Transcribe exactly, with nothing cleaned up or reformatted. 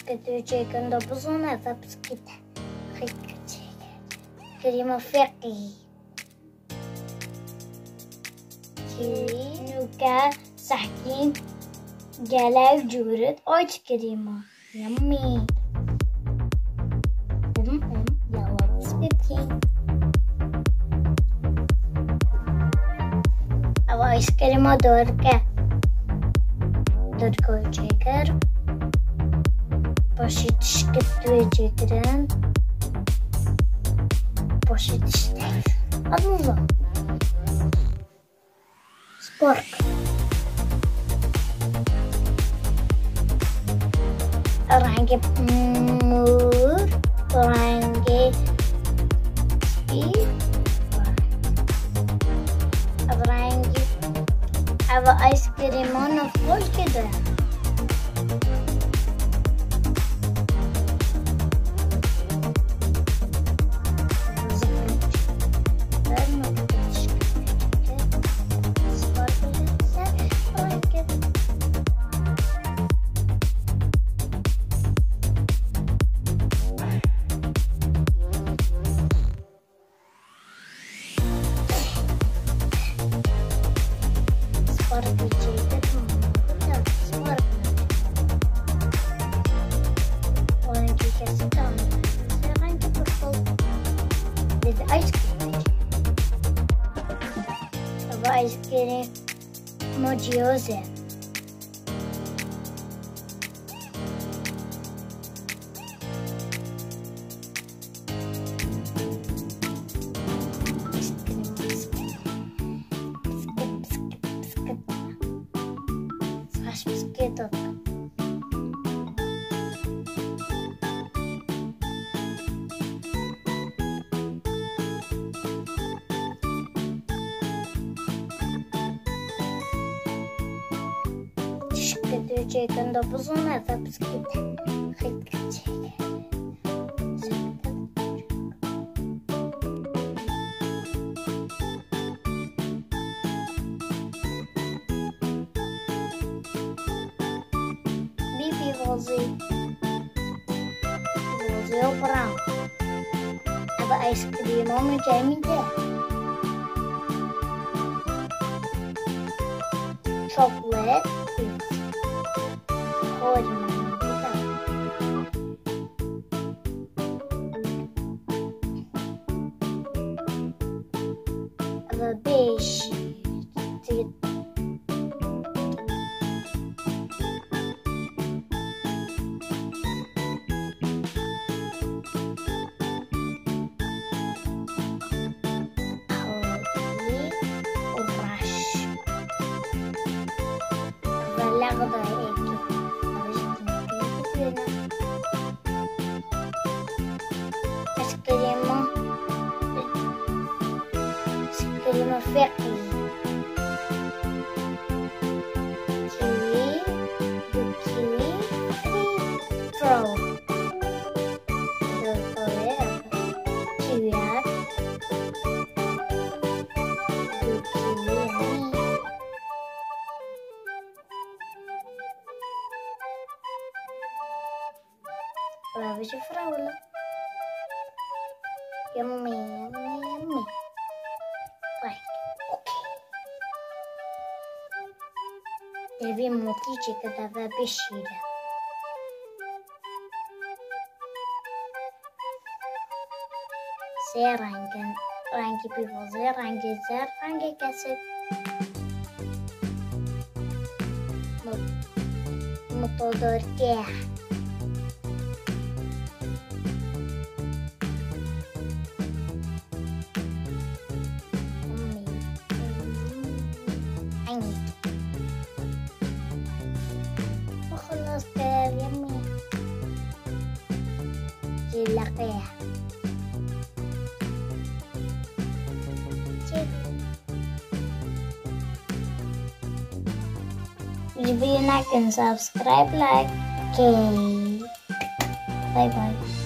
تشكتو تشيكن دو بزونه فبسكت خيك كريمة فقي كيوي نوكا سحكين جلاو جورد اوش كريمة يمي ام ام يلا بسكتين او ايس كريمة دوركا دوركو تشيكر باشي تشكتو تشيكرن باشي تشتغل النظام سبورك راح نجيب مور راح نجيب سبيد راح نجيب أبا آيس كريم نفول كده آیس کریم موجیوزه Chicken double on a biscuit. Bibi vozi vozi brown. Aba ice cream on the jammy there. Chocolate. The beige كلمة فقي كيوي وكيوي فرو دول كيويات وكيوي وابش فراولة يمي يمي يمي Right, okay. Devi motici că avea peșirea. Se rangi, rangi pivoze, rangi zer, rangi caset. Motor chiar. Lakiya. If you like and subscribe, like, okay. Bye bye.